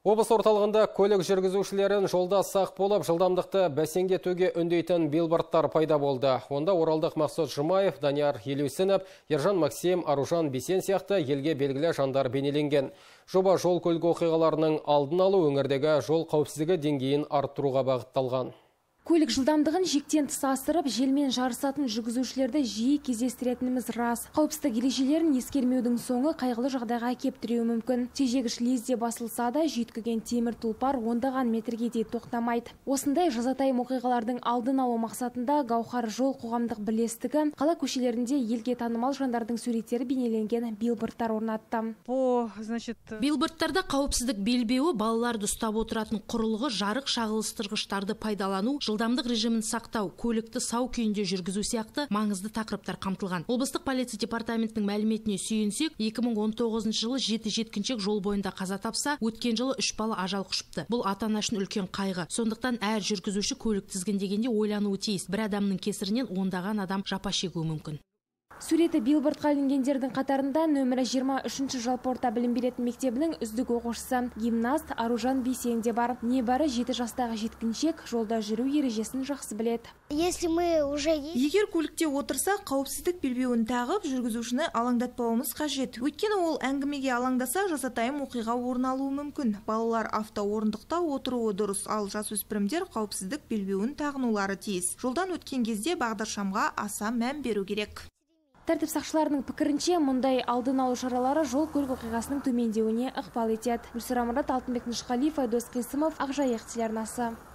Облыс орталығында көлік жүргізушілерін жолда сақ болып, жылдамдықты бәсеңдетуге үндейтін билбордтар пайда болды. Онда оралдық Мақсұт Жұмаев, Данияр Елеусінов, Ержан Максим, Аружан Бесен сияқты елге белгілі жандар бейнеленген. Жоба жол көлік оқиғаларының алдын алу, өңірдегі жол қауіпсіздігі деңгейін арттыруға бағытталған. Көлік жылдамдығын жіктен тыс асырып, желмен жарысатын жүргізушілерді жиі кездестіретініміз рас. Қауіпсіздік ережелерін ескермеудің соңы қайғылы жағдайға әкеп тіреуі мүмкін. Тежегіш лезде басылса да, жүйткіген темір тұлпар ондаған метрге де тоқтамайды. Осындай жазатайым оқиғалардың алдын алу мақсатында Гаухар жол қоғамдық бірлестігі қала көшелерінде елге танымал жандардың суреттері бейнеленген билбордтар орнатты. Билбордтарда қауіпсіздік белбеуі, балаларды ұстап отыратын құрылғы, жарық шағылыстырғыштарды пайдалану, жылдамдық режимін сақтау, көлікті сау күйінде жүргізу сияқты маңызды тақырыптар қамтылған. Облыстық полиция департаментінің мәліметіне сүйенсек, 2019 жылы 7 жеткіншек жол бойында қаза тапса, өткен жылы 3 бала ажал құшыпты. Бұл ата-ана үшін үлкен қайғы. Сондықтан әр жүргізуші көлік тізгіндегенде ойлануы тиіс. Бір адамның кесірінен ондаған адам жапа шегуі мүмкін. Суреті билбордқа ілінгендердің қатарында нөмірі 23-ші жалпы орта білім беретін мектебінің үздік оқушысы гимнаст Аружан Бесен де бар. Небәрі 7 жастағы жеткіншек жолда жүру ережесін жақсы біледі. Егер көлікте отырсақ, қауіпсіздік белбеуін тағып, жүргізушіні алаңдатпауымыз қажет. Өйткені ол әңгімеге алаңдаса, жазатайым оқиға орын алуы мүмкін. Балалар автоорындықта отыруы дұрыс, ал жасөспірімдер қауіпсіздік белбеуін тағынулары тиіс. Жолдан өткен кезде бағдаршамға аса мән беру керек. Тәртіп сақшыларының пікірінше, мұндай алдын алу шаралары жол көлік оқиғасының төмендеуіне ықпал етеді. Гүлсара Мұрат, Алтынбек Нышқалиев, Айдос Қисымов, Ақжайық телеарнасы.